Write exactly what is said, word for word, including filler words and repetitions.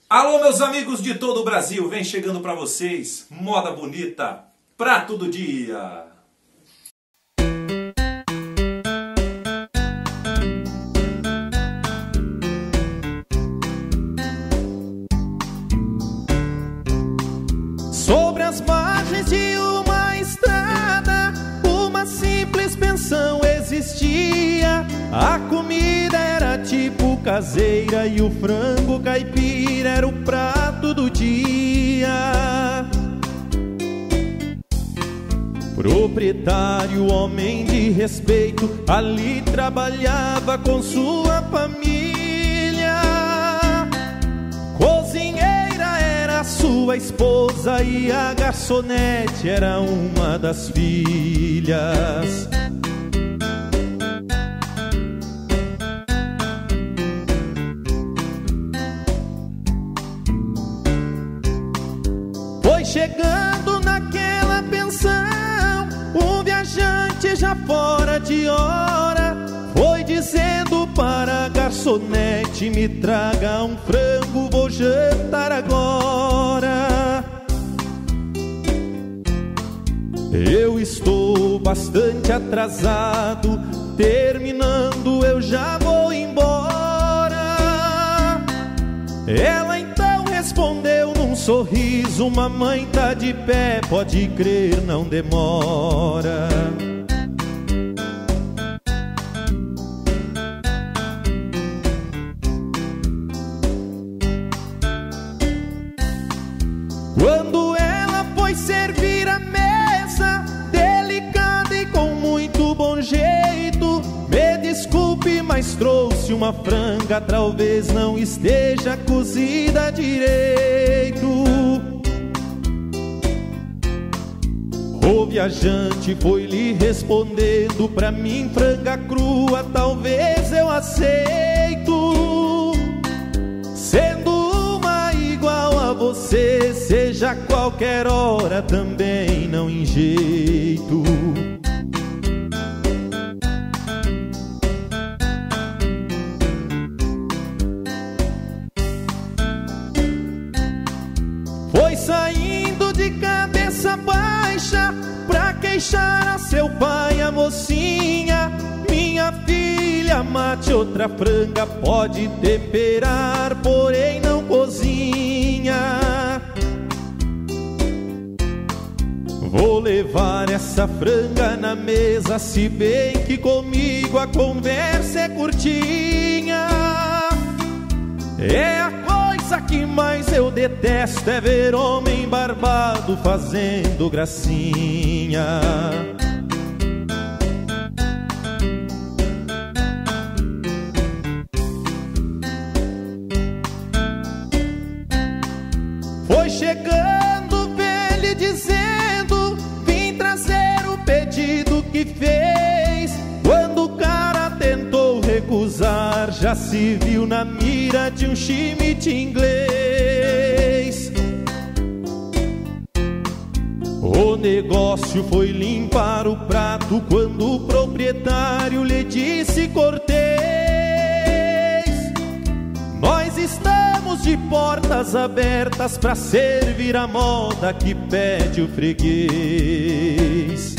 Alô, meus amigos de todo o Brasil, vem chegando pra vocês, moda bonita, prato do dia. Sobre as margens de uma estrada, uma simples pensão existia. A comida era tipo caseira e o frango caipira era o prato do dia. Proprietário, homem de respeito, ali trabalhava com sua família. Cozinheira era sua esposa e a garçonete era uma das filhas. Foi chegando naquela pensão um viajante já fora de hora. Foi dizendo para a garçonete: me traga um frango, vou jantar agora. Eu estou bastante atrasado, terminando eu já vou embora. Ela então respondeu num sorriso: mamãe tá de pé, pode crer, não demora. Quando ela foi servir a mesa, delicada e com muito bom jeito: me desculpe, mas trouxe uma franga, talvez não esteja cozida direito. O viajante foi lhe respondendo: pra mim franga crua talvez eu aceito. Sendo uma igual a você, seja qualquer hora também não em jeito. Foi saindo de cabeça baixa pra queixar a seu pai a mocinha: minha filha, mate outra franga, pode temperar, porém não cozinha. Vou levar essa franga na mesa, se bem que comigo a conversa é curtinha. É a coisa que mais eu detesto, é ver homem barbado fazendo gracinha. Foi chegando ele dizendo: vim trazer o pedido que fez. Quando o cara tentou recusar, já se viu na mira de um chimite inglês. O negócio foi limpar o prato quando o proprietário lhe disse cortês: nós estamos de portas abertas pra servir a moda que pede o freguês.